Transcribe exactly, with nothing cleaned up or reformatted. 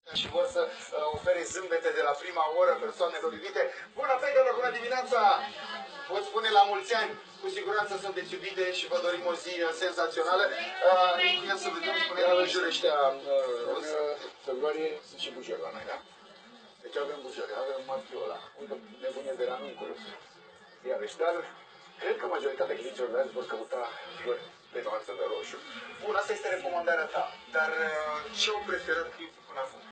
și vor să uh, ofere zâmbete de la prima oră persoanelor iubite. Bună, fetelor, bună dimineața! Pot spune la mulți ani, cu siguranță sunteți iubite și vă dorim o zi uh, senzațională. Uh, ia să vedem, spune la jur ăștia uh, în uh, februarie sunt și buceri la noi, da? Deci avem buceri, avem Marchiola, uite, nebunie de la Nuncul. Iarăși, dar cred că majoritatea clienților de azi vor căuta flori pe nuanță de roșu. Bun, asta este recomandarea ta, dar uh, ce au preferat clienții până acum?